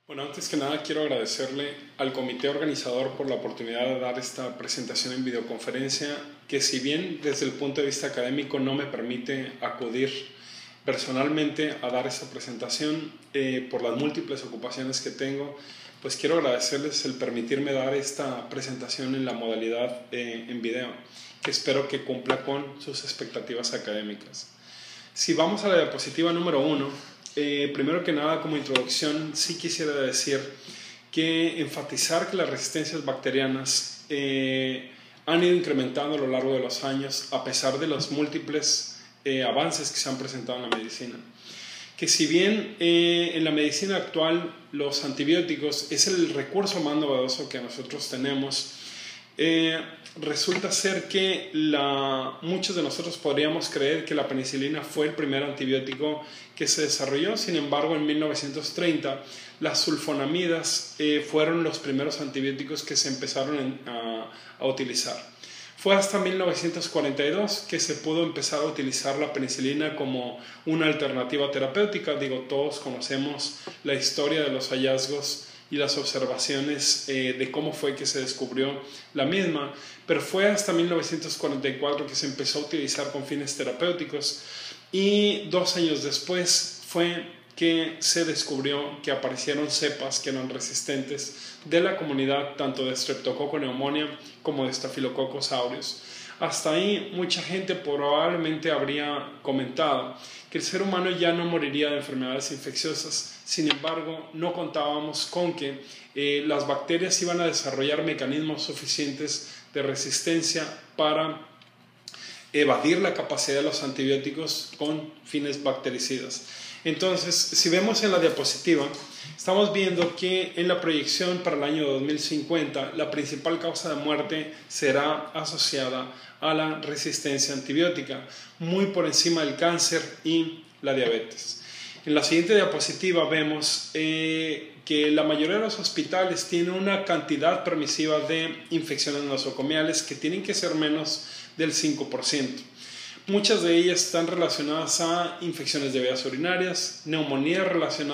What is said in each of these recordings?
Bueno, antes que nada quiero agradecerle al comité organizador por la oportunidad de dar esta presentación en videoconferencia, que si bien desde el punto de vista académico no me permite acudir personalmente a dar esta presentación por las múltiples ocupaciones que tengo, pues quiero agradecerles el permitirme dar esta presentación en la modalidad en video, que espero que cumpla con sus expectativas académicas. Si vamos a la diapositiva número 1, primero que nada, como introducción, sí quisiera decir que enfatizar que las resistencias bacterianas han ido incrementando a lo largo de los años a pesar de los múltiples avances que se han presentado en la medicina. Que si bien en la medicina actual los antibióticos es el recurso más novedoso que nosotros tenemos, resulta ser que muchos de nosotros podríamos creer que la penicilina fue el primer antibiótico que se desarrolló. Sin embargo, en 1930 las sulfonamidas fueron los primeros antibióticos que se empezaron a utilizar. Fue hasta 1942 que se pudo empezar a utilizar la penicilina como una alternativa terapéutica. Todos conocemos la historia de los hallazgos y las observaciones de cómo fue que se descubrió la misma, pero fue hasta 1944 que se empezó a utilizar con fines terapéuticos, y 2 años después fue que se descubrió que aparecieron cepas que eran resistentes de la comunidad tanto de Streptococcus pneumoniae como de Staphylococcus aureus. Hasta ahí mucha gente probablemente habría comentado que el ser humano ya no moriría de enfermedades infecciosas. Sin embargo, no contábamos con que las bacterias iban a desarrollar mecanismos suficientes de resistencia para evadir la capacidad de los antibióticos con fines bactericidas. Entonces, si vemos en la diapositiva, estamos viendo que en la proyección para el año 2050 la principal causa de muerte será asociada a la resistencia antibiótica, muy por encima del cáncer y la diabetes. En la siguiente diapositiva vemos que la mayoría de los hospitales tienen una cantidad permisiva de infecciones nosocomiales que tienen que ser menos del 5%. Muchas de ellas están relacionadas a infecciones de vías urinarias, neumonías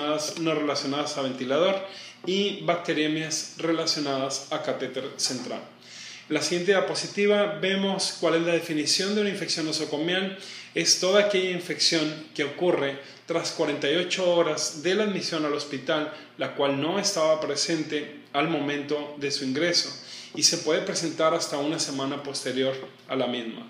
no relacionadas a ventilador y bacteriemias relacionadas a catéter central. En la siguiente diapositiva vemos cuál es la definición de una infección nosocomial. Es toda aquella infección que ocurre tras 48 horas de la admisión al hospital, la cual no estaba presente al momento de su ingreso y se puede presentar hasta una semana posterior a la misma.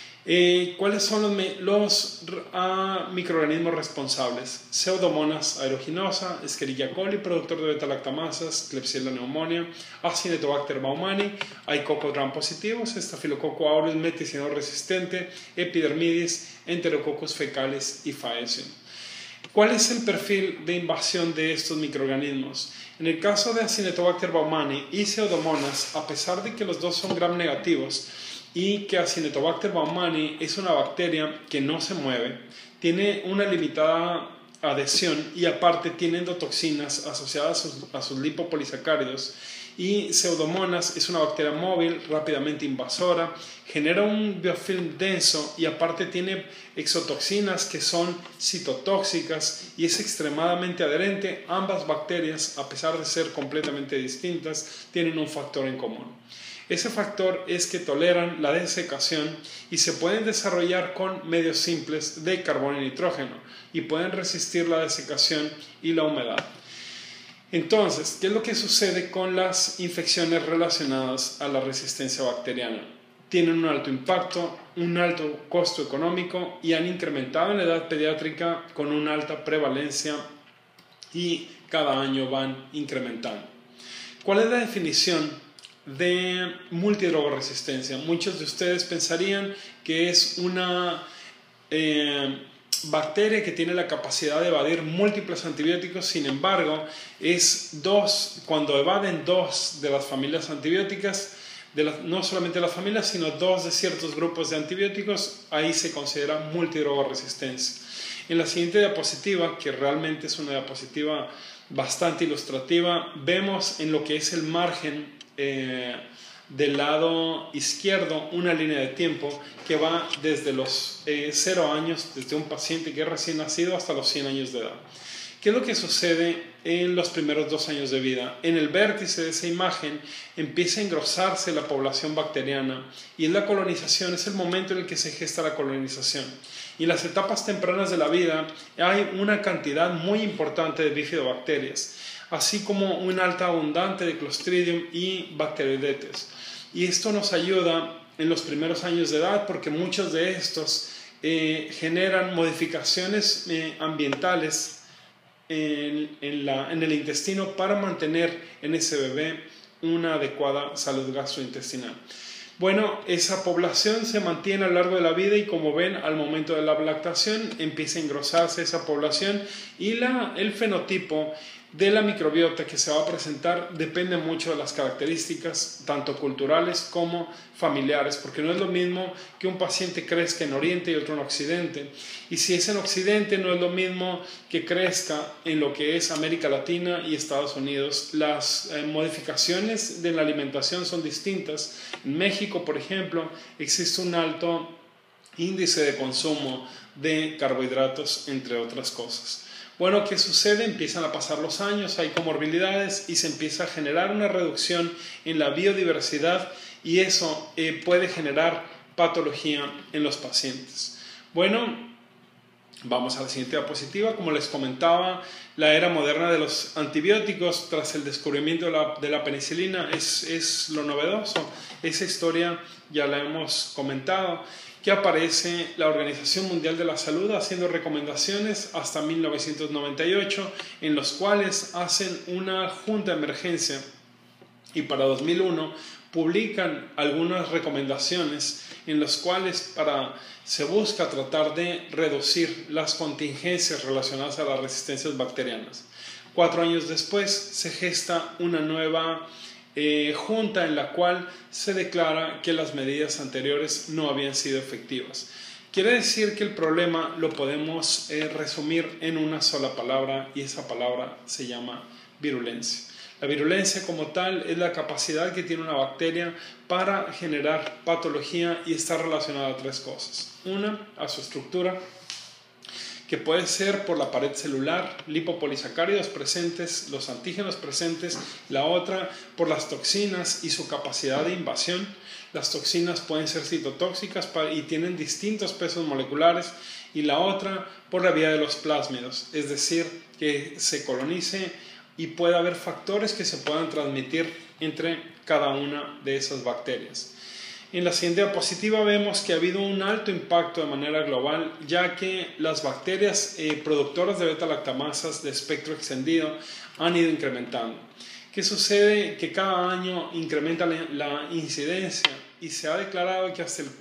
¿Cuáles son los microorganismos responsables? Pseudomonas aeruginosa, Escherichia coli, productor de beta-lactamasas, Klebsiella pneumoniae, Acinetobacter baumannii, hay cocos gram positivos, Staphylococcus aureus meticilino resistente, Epidermidis, Enterococcus fecalis y Faecium. ¿Cuál es el perfil de invasión de estos microorganismos? En el caso de Acinetobacter baumannii y Pseudomonas, a pesar de que los dos son gram negativos y que Acinetobacter baumannii es una bacteria que no se mueve, tiene una limitada adhesión y aparte tiene endotoxinas asociadas a sus lipopolisacáridos, y Pseudomonas es una bacteria móvil, rápidamente invasora, genera un biofilm denso y aparte tiene exotoxinas que son citotóxicas y es extremadamente adherente. Ambas bacterias, a pesar de ser completamente distintas, tienen un factor en común. Ese factor es que toleran la desecación y se pueden desarrollar con medios simples de carbono y nitrógeno y pueden resistir la desecación y la humedad. Entonces, ¿qué es lo que sucede con las infecciones relacionadas a la resistencia bacteriana? Tienen un alto impacto, un alto costo económico y han incrementado en la edad pediátrica con una alta prevalencia y cada año van incrementando. ¿Cuál es la definición de multidrogoresistencia? Muchos de ustedes pensarían que es una bacteria que tiene la capacidad de evadir múltiples antibióticos. Sin embargo, cuando evaden 2 de las familias antibióticas, no solamente las familias, sino 2 de ciertos grupos de antibióticos, ahí se considera multidrogoresistencia. En la siguiente diapositiva, que realmente es una diapositiva bastante ilustrativa, vemos en lo que es el margen del lado izquierdo una línea de tiempo que va desde los 0 años, desde un paciente que es recién nacido hasta los 100 años de edad. ¿Qué es lo que sucede en los primeros 2 años de vida? En el vértice de esa imagen empieza a engrosarse la población bacteriana y en la colonización es el momento en el que se gesta la colonización. Y en las etapas tempranas de la vida hay una cantidad muy importante de bifidobacterias, así como una alta abundante de Clostridium y Bacteroidetes. Y esto nos ayuda en los primeros años de edad porque muchos de estos generan modificaciones ambientales en el intestino para mantener en ese bebé una adecuada salud gastrointestinal. Bueno, esa población se mantiene a lo largo de la vida y como ven, al momento de la lactación empieza a engrosarse esa población y el fenotipo de la microbiota que se va a presentar depende mucho de las características tanto culturales como familiares, porque no es lo mismo que un paciente crezca en Oriente y otro en Occidente, y si es en Occidente no es lo mismo que crezca en lo que es América Latina y Estados Unidos. Las modificaciones de la alimentación son distintas. En México, por ejemplo, existe un alto índice de consumo de carbohidratos, entre otras cosas. Bueno, ¿qué sucede? Empiezan a pasar los años, hay comorbilidades y se empieza a generar una reducción en la biodiversidad y eso puede generar patología en los pacientes. Bueno, vamos a la siguiente diapositiva. Como les comentaba, la era moderna de los antibióticos tras el descubrimiento de la penicilina es lo novedoso. Esa historia ya la hemos comentado, que aparece la Organización Mundial de la Salud haciendo recomendaciones hasta 1998, en los cuales hacen una junta de emergencia y para 2001 publican algunas recomendaciones en las cuales se busca tratar de reducir las contingencias relacionadas a las resistencias bacterianas. 4 años después se gesta una nueva junta en la cual se declara que las medidas anteriores no habían sido efectivas. Quiere decir que el problema lo podemos resumir en una sola palabra y esa palabra se llama virulencia. La virulencia como tal es la capacidad que tiene una bacteria para generar patología y está relacionada a 3 cosas. Una, a su estructura, que puede ser por la pared celular, lipopolisacáridos presentes, los antígenos presentes. La otra, por las toxinas y su capacidad de invasión. Las toxinas pueden ser citotóxicas y tienen distintos pesos moleculares. Y la otra, por la vía de los plásmidos, es decir, que se colonice y puede haber factores que se puedan transmitir entre cada una de esas bacterias. En la siguiente diapositiva vemos que ha habido un alto impacto de manera global, ya que las bacterias productoras de beta-lactamasas de espectro extendido han ido incrementando. ¿Qué sucede? Que cada año incrementa la incidencia y se ha declarado que hasta el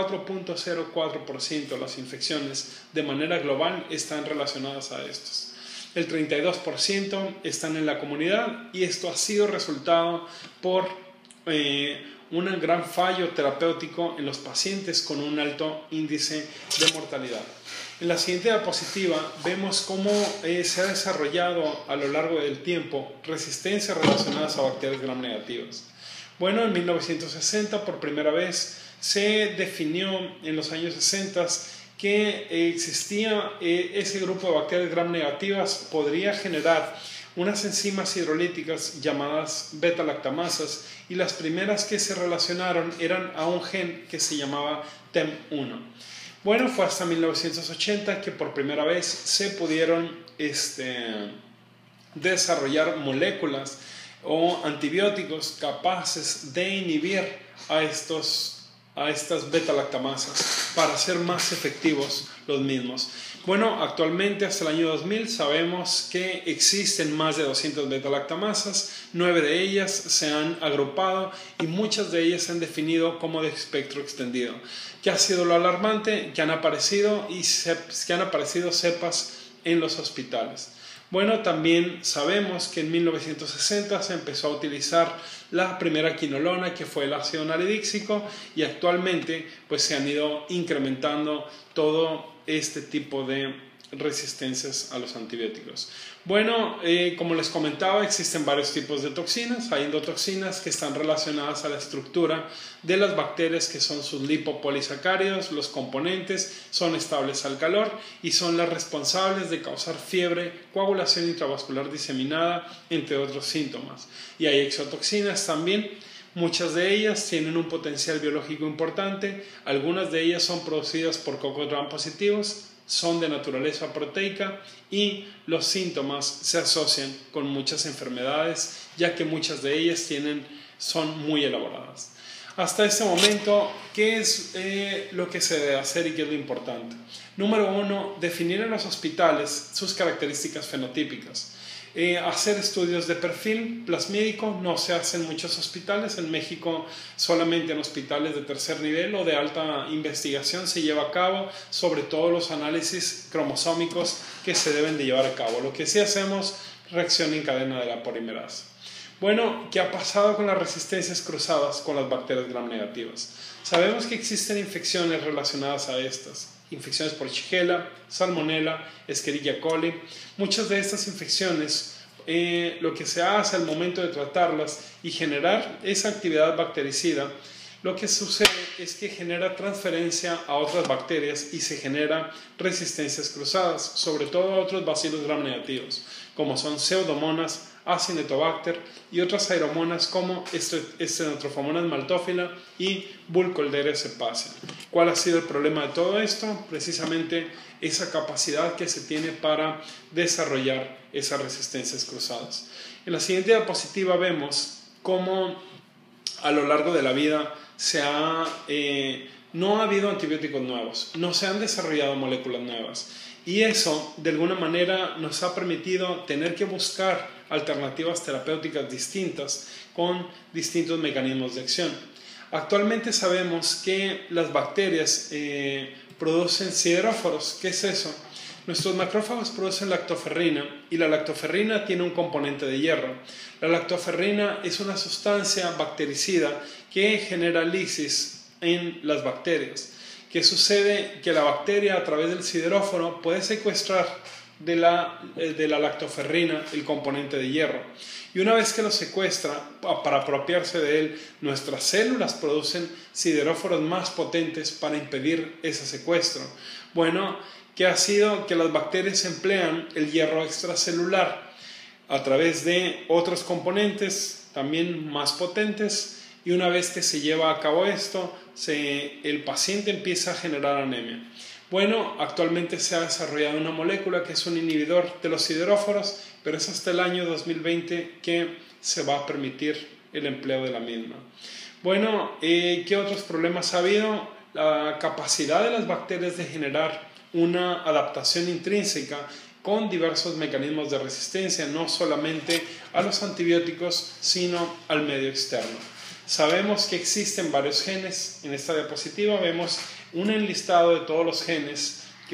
4.04% de las infecciones de manera global están relacionadas a estos. El 32% están en la comunidad y esto ha sido resultado por un gran fallo terapéutico en los pacientes con un alto índice de mortalidad. En la siguiente diapositiva vemos cómo se ha desarrollado a lo largo del tiempo resistencias relacionadas a bacterias gram negativas. Bueno, en 1960 por primera vez se definió en los años 60 que existía ese grupo de bacterias gram negativas podría generar unas enzimas hidrolíticas llamadas beta-lactamasas y las primeras que se relacionaron eran a un gen que se llamaba TEM1. Bueno, fue hasta 1980 que por primera vez se pudieron desarrollar moléculas o antibióticos capaces de inhibir a estas beta-lactamasas para hacer más efectivos los mismos. Bueno, actualmente hasta el año 2000 sabemos que existen más de 200 beta-lactamasas, 9 de ellas se han agrupado y muchas de ellas se han definido como de espectro extendido. ¿Qué ha sido lo alarmante? Que han aparecido cepas en los hospitales. Bueno, también sabemos que en 1960 se empezó a utilizar la primera quinolona, que fue el ácido naridíxico, y actualmente pues se han ido incrementando todo este tipo de resistencias a los antibióticos. Bueno, como les comentaba, existen varios tipos de toxinas. Hay endotoxinas que están relacionadas a la estructura de las bacterias, que son sus lipopolisacáridos. Los componentes son estables al calor y son las responsables de causar fiebre, coagulación intravascular diseminada, entre otros síntomas. Y hay exotoxinas también. Muchas de ellas tienen un potencial biológico importante. Algunas de ellas son producidas por cocos gram positivos, son de naturaleza proteica y los síntomas se asocian con muchas enfermedades, ya que muchas de ellas son muy elaboradas. Hasta este momento, ¿qué es lo que se debe hacer y qué es lo importante? Número 1, definir en los hospitales sus características fenotípicas. Hacer estudios de perfil plasmídico no se hace en muchos hospitales. En México solamente en hospitales de tercer nivel o de alta investigación se lleva a cabo, sobre todo los análisis cromosómicos que se deben de llevar a cabo. Lo que sí hacemos, reacción en cadena de la polimerasa. Bueno, ¿qué ha pasado con las resistencias cruzadas con las bacterias gram negativas? Sabemos que existen infecciones relacionadas a estas. Infecciones por Shigella, Salmonella, Escherichia coli. Muchas de estas infecciones, lo que se hace al momento de tratarlas y generar esa actividad bactericida, lo que sucede es que genera transferencia a otras bacterias y se genera resistencias cruzadas, sobre todo a otros bacilos gram negativos, como son Pseudomonas, Acinetobacter y otras aeromonas como Stenotrophomonas maltophilia y Burkholderia cepacia. ¿Cuál ha sido el problema de todo esto? Precisamente esa capacidad que se tiene para desarrollar esas resistencias cruzadas. En la siguiente diapositiva vemos cómo a lo largo de la vida no ha habido antibióticos nuevos, no se han desarrollado moléculas nuevas. Y eso, de alguna manera, nos ha permitido tener que buscar alternativas terapéuticas distintas con distintos mecanismos de acción. Actualmente sabemos que las bacterias producen sideróforos. ¿Qué es eso? Nuestros macrófagos producen lactoferrina y la lactoferrina tiene un componente de hierro. La lactoferrina es una sustancia bactericida que genera lisis en las bacterias. ¿Qué sucede? Que la bacteria a través del sideróforo puede secuestrar de la lactoferrina el componente de hierro. Y una vez que lo secuestra, para apropiarse de él, nuestras células producen sideróforos más potentes para impedir ese secuestro. Bueno, ¿qué ha sido? Que las bacterias emplean el hierro extracelular a través de otros componentes también más potentes, y una vez que se lleva a cabo esto, el paciente empieza a generar anemia. Bueno, actualmente se ha desarrollado una molécula que es un inhibidor de los sideróforos, pero es hasta el año 2020 que se va a permitir el empleo de la misma. Bueno, ¿qué otros problemas ha habido? La capacidad de las bacterias de generar una adaptación intrínseca con diversos mecanismos de resistencia, no solamente a los antibióticos, sino al medio externo. Sabemos que existen varios genes. En esta diapositiva vemos un enlistado de todos los genes que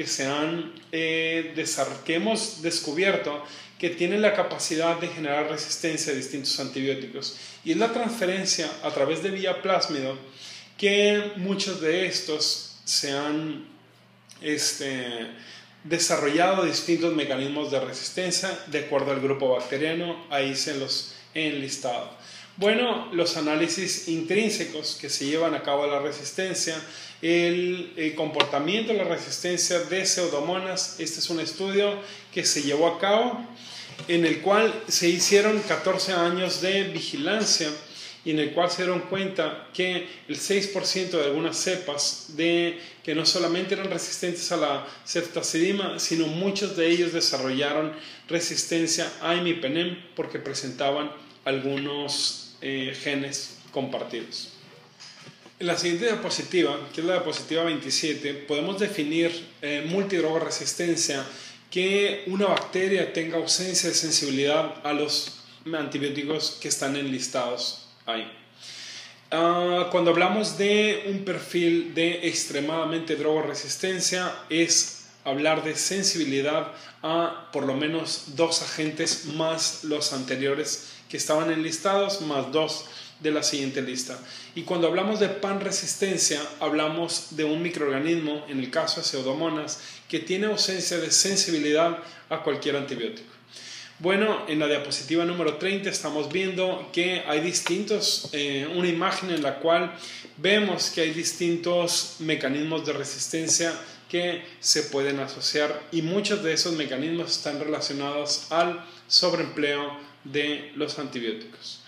hemos descubierto que tienen la capacidad de generar resistencia a distintos antibióticos. Y es la transferencia a través de vía plásmido que muchos de estos se han desarrollado distintos mecanismos de resistencia de acuerdo al grupo bacteriano. Ahí se los he enlistado. Bueno, los análisis intrínsecos que se llevan a cabo a la resistencia, el comportamiento de la resistencia de Pseudomonas. Este es un estudio que se llevó a cabo en el cual se hicieron 14 años de vigilancia y en el cual se dieron cuenta que el 6% de algunas cepas que no solamente eran resistentes a la ceftazidima, sino muchos de ellos desarrollaron resistencia a imipenem porque presentaban algunos genes compartidos. En la siguiente diapositiva, que es la diapositiva 27, podemos definir multidrogoresistencia, que una bacteria tenga ausencia de sensibilidad a los antibióticos que están enlistados ahí. Cuando hablamos de un perfil de extremadamente drogoresistencia, es hablar de sensibilidad a por lo menos 2 agentes más los anteriores que estaban enlistados, más 2 de la siguiente lista. Y cuando hablamos de panresistencia, hablamos de un microorganismo, en el caso de Pseudomonas, que tiene ausencia de sensibilidad a cualquier antibiótico. Bueno, en la diapositiva número 30 estamos viendo que hay una imagen en la cual vemos que hay distintos mecanismos de resistencia que se pueden asociar, y muchos de esos mecanismos están relacionados al sobreempleo de los antibióticos.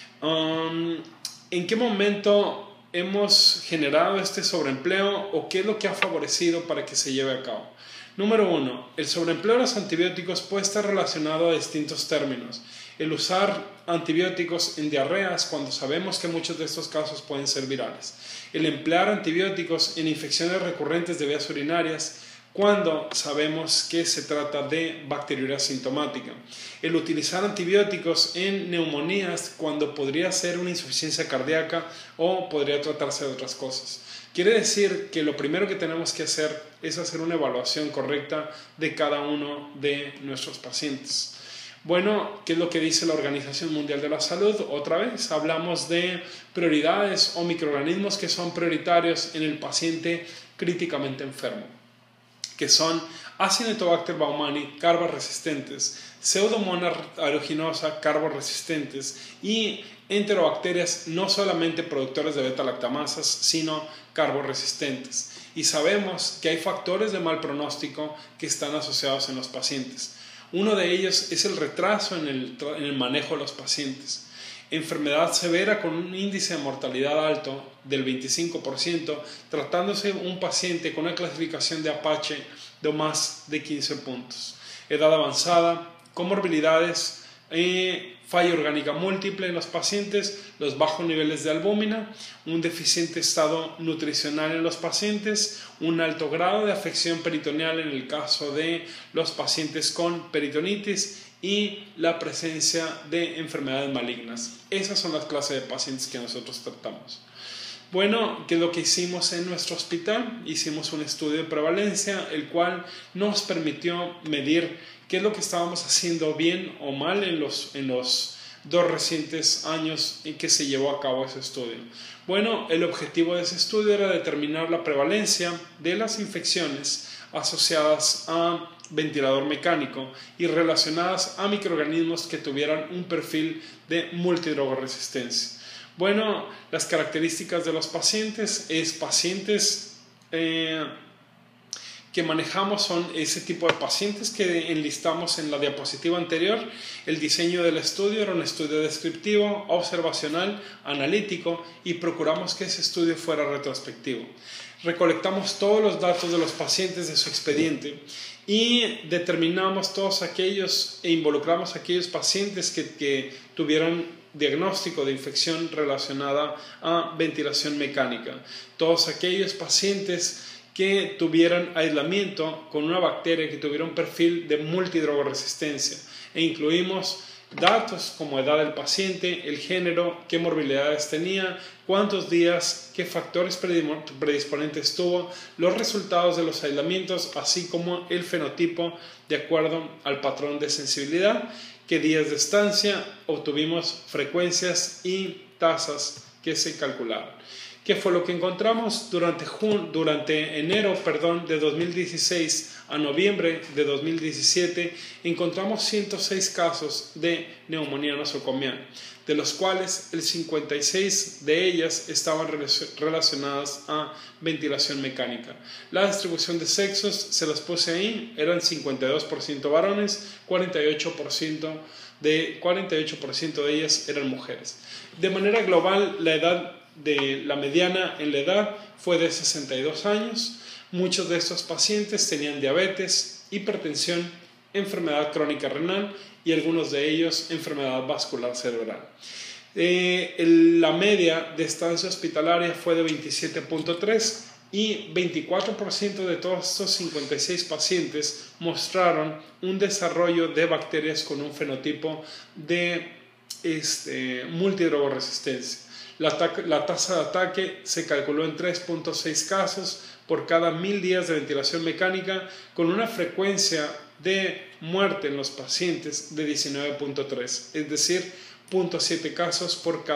¿En qué momento hemos generado este sobreempleo o qué es lo que ha favorecido para que se lleve a cabo? Número 1. El sobreempleo de los antibióticos puede estar relacionado a distintos términos. El usar antibióticos en diarreas cuando sabemos que muchos de estos casos pueden ser virales. El emplear antibióticos en infecciones recurrentes de vías urinarias cuando sabemos que se trata de bacteriuria sintomática. El utilizar antibióticos en neumonías cuando podría ser una insuficiencia cardíaca o podría tratarse de otras cosas. Quiere decir que lo primero que tenemos que hacer es hacer una evaluación correcta de cada uno de nuestros pacientes. Bueno, ¿qué es lo que dice la Organización Mundial de la Salud? Otra vez, hablamos de prioridades o microorganismos que son prioritarios en el paciente críticamente enfermo, que son Acinetobacter baumannii, carboresistentes, Pseudomonas aeruginosa, carboresistentes, y enterobacterias no solamente productores de beta-lactamasas, sino carboresistentes. Y sabemos que hay factores de mal pronóstico que están asociados en los pacientes. Uno de ellos es el retraso en el manejo de los pacientes. Enfermedad severa con un índice de mortalidad alto del 25%, tratándose un paciente con una clasificación de Apache de más de 15 puntos. Edad avanzada, comorbilidades, falla orgánica múltiple en los pacientes, los bajos niveles de albúmina, un deficiente estado nutricional en los pacientes, un alto grado de afección peritoneal en el caso de los pacientes con peritonitis y la presencia de enfermedades malignas. Esas son las clases de pacientes que nosotros tratamos. Bueno, ¿qué es lo que hicimos en nuestro hospital? Hicimos un estudio de prevalencia, el cual nos permitió medir qué es lo que estábamos haciendo bien o mal en los 2 recientes años en que se llevó a cabo ese estudio. Bueno, el objetivo de ese estudio era determinar la prevalencia de las infecciones asociadas a ventilador mecánico y relacionadas a microorganismos que tuvieran un perfil de multidrogoresistencia. Bueno, las características de los pacientes que manejamos son ese tipo de pacientes que enlistamos en la diapositiva anterior. El diseño del estudio era un estudio descriptivo, observacional, analítico, y procuramos que ese estudio fuera retrospectivo. Recolectamos todos los datos de los pacientes de su expediente y determinamos todos aquellos e involucramos a aquellos pacientes que tuvieran diagnóstico de infección relacionada a ventilación mecánica, todos aquellos pacientes que tuvieran aislamiento con una bacteria que tuviera un perfil de multidrogoresistencia, e incluimos datos como edad del paciente, el género, qué morbilidades tenía, cuántos días, qué factores predisponentes tuvo, los resultados de los aislamientos, así como el fenotipo de acuerdo al patrón de sensibilidad, qué días de estancia, obtuvimos frecuencias y tasas que se calcularon. ¿Qué fue lo que encontramos? Durante enero de 2016 a noviembre de 2017 encontramos 106 casos de neumonía nosocomial, de los cuales el 56 de ellas estaban relacionadas a ventilación mecánica. La distribución de sexos se las puse ahí, eran 52% varones, 48% de ellas eran mujeres. De manera global, la mediana en la edad fue de 62 años. Muchos de estos pacientes tenían diabetes, hipertensión, enfermedad crónica renal y algunos de ellos enfermedad vascular cerebral. La media de estancia hospitalaria fue de 27.3 y 24% de todos estos 56 pacientes mostraron un desarrollo de bacterias con un fenotipo de multidrogoresistencia. La tasa de ataque se calculó en 3.6 casos por cada 1000 días de ventilación mecánica, con una frecuencia de muerte en los pacientes de 19.3, es decir, 0.7 casos por cada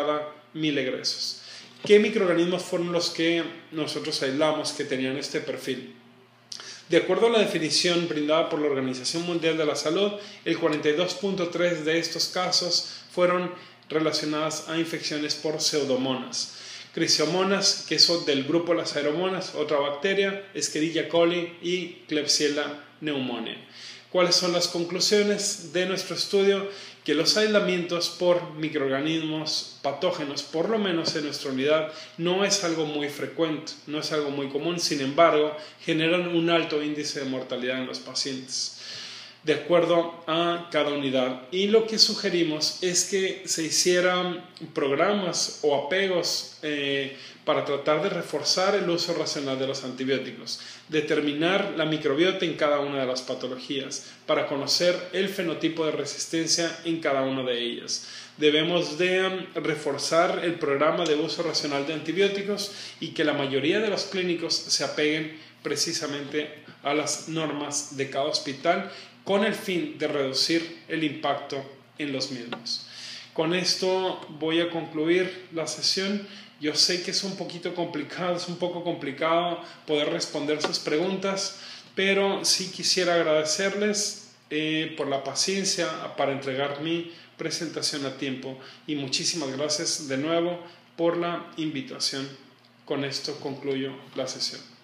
1000 egresos. ¿Qué microorganismos fueron los que nosotros aislamos que tenían este perfil? De acuerdo a la definición brindada por la Organización Mundial de la Salud, el 42.3% de estos casos fueron relacionadas a infecciones por pseudomonas. Crisiómonas, que son del grupo las aeromonas, otra bacteria, Escherichia coli y Klebsiella pneumoniae. ¿Cuáles son las conclusiones de nuestro estudio? Que los aislamientos por microorganismos patógenos, por lo menos en nuestra unidad, no es algo muy frecuente, no es algo muy común, sin embargo, generan un alto índice de mortalidad en los pacientes, de acuerdo a cada unidad. Y lo que sugerimos es que se hicieran programas o apegos para tratar de reforzar el uso racional de los antibióticos, determinar la microbiota en cada una de las patologías, para conocer el fenotipo de resistencia en cada una de ellas. Debemos de reforzar el programa de uso racional de antibióticos y que la mayoría de los clínicos se apeguen precisamente a las normas de cada hospital con el fin de reducir el impacto en los mismos. Con esto voy a concluir la sesión. Yo sé que es un poquito complicado, es un poco complicado poder responder sus preguntas, pero sí quisiera agradecerles por la paciencia para entregar mi presentación a tiempo y muchísimas gracias de nuevo por la invitación. Con esto concluyo la sesión.